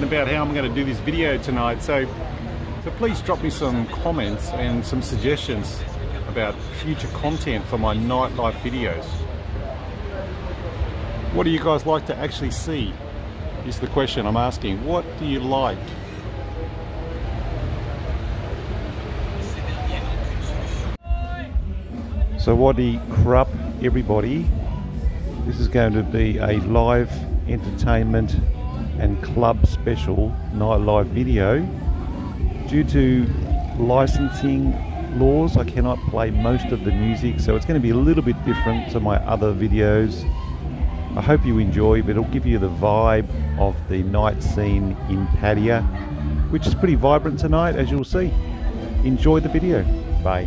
about how I'm going to do this video tonight, so please drop me some comments and some suggestions about future content for my nightlife videos. What do you guys like to actually see is the question I'm asking. What do you like? So Wadi Krupp, everybody. This is going to be a live entertainment and club special nightlife video. Due to licensing laws, I cannot play most of the music, so it's going to be a little bit different to my other videos. I hope you enjoy, but it'll give you the vibe of the night scene in Pattaya, which is pretty vibrant tonight, as you'll see. Enjoy the video. Bye.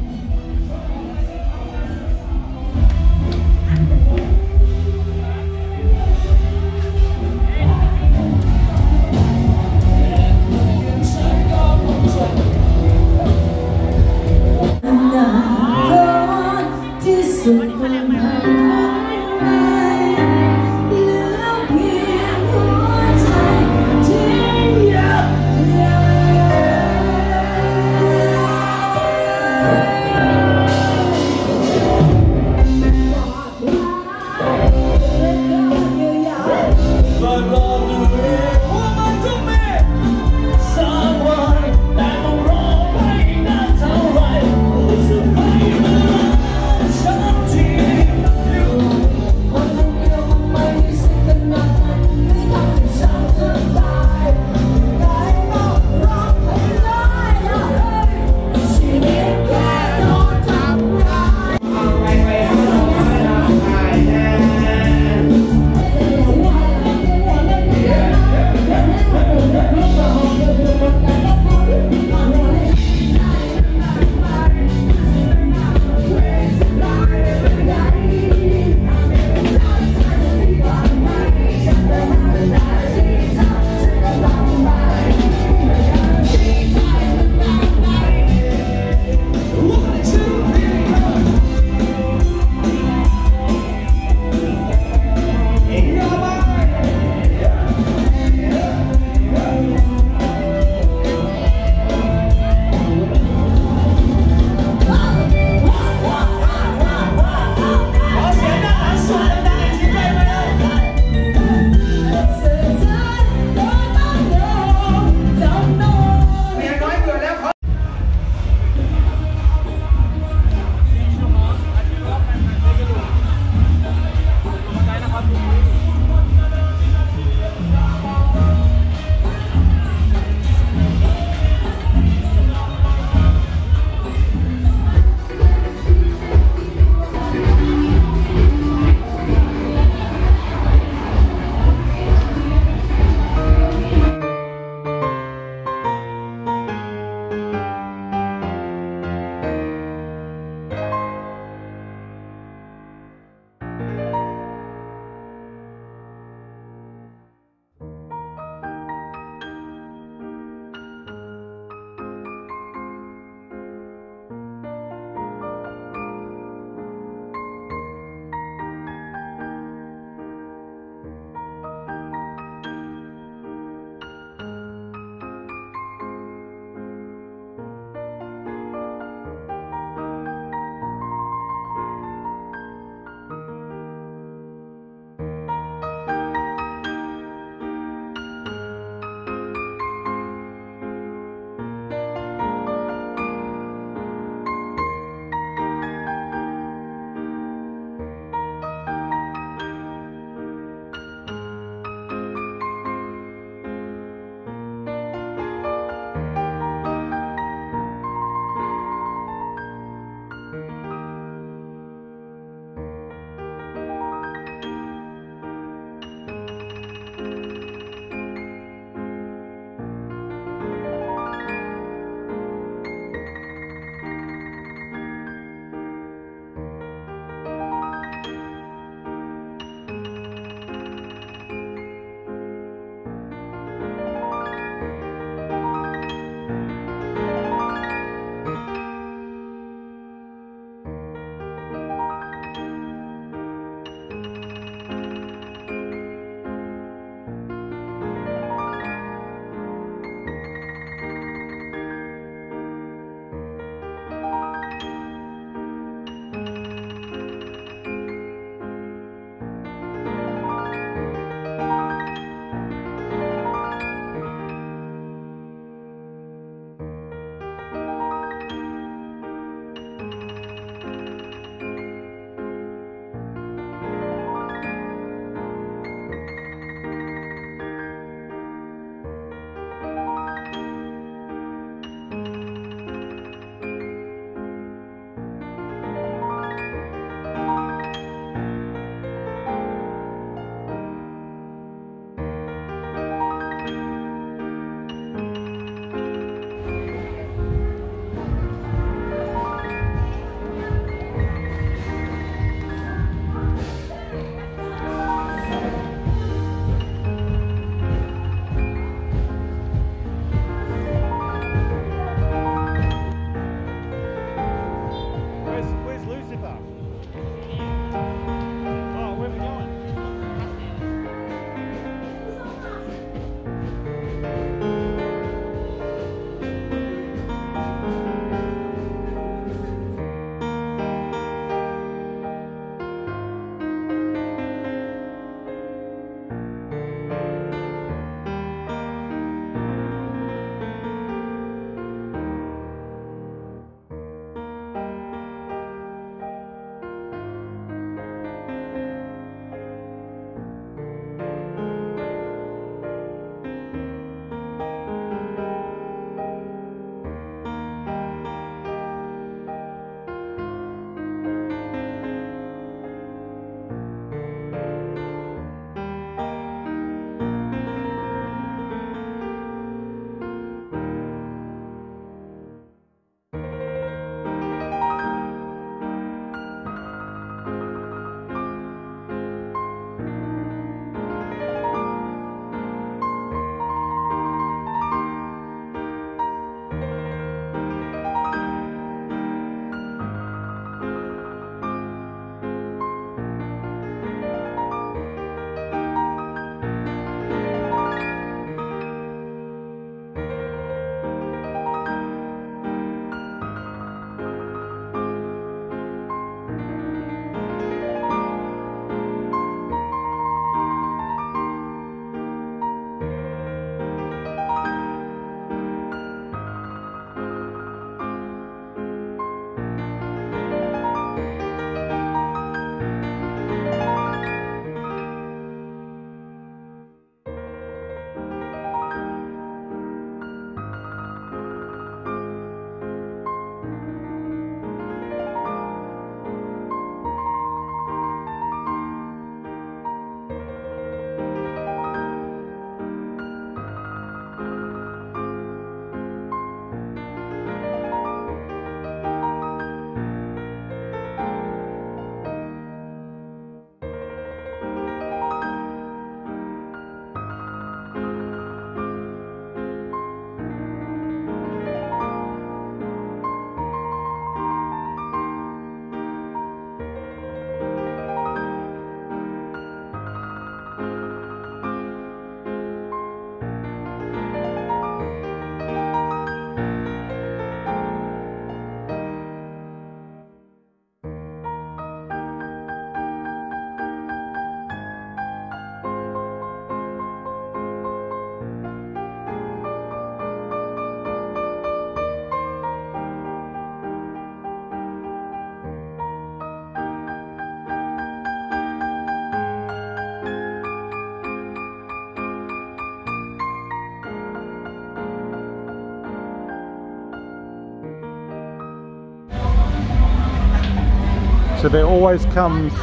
So there always comes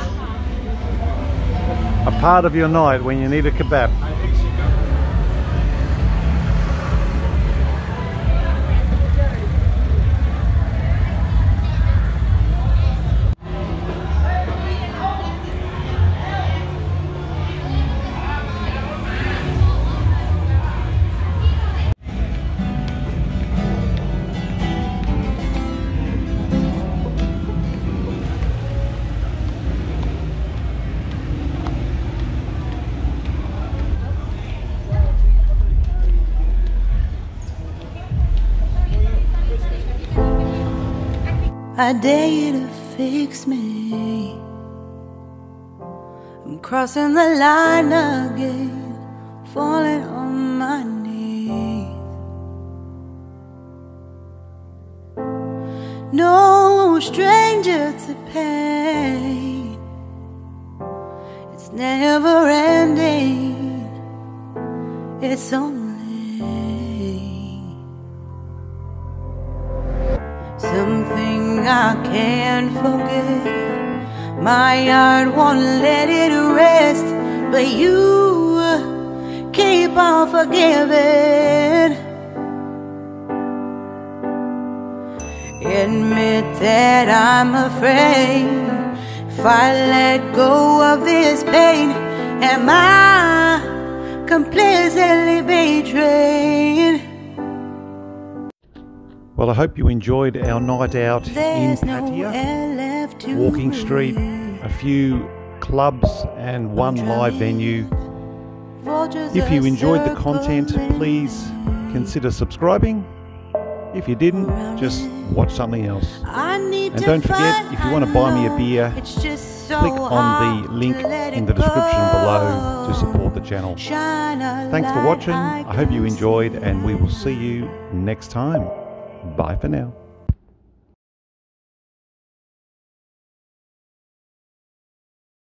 a part of your night when you need a kebab. I dare you to fix me. I'm crossing the line again, falling on my knees. No stranger to pain, it's never ending, it's only something I can't forget. My heart won't let it rest, but you keep on forgiving. Admit that I'm afraid. If I let go of this pain, am I completely betrayed? Well, I hope you enjoyed our night out in Pattaya. Walking street, a few clubs and one live venue. If you enjoyed the content, please consider subscribing. If you didn't, just watch something else. And don't forget, if you want to buy me a beer, click on the link in the description below to support the channel. Thanks for watching. I hope you enjoyed, and we will see you next time. Bye for now.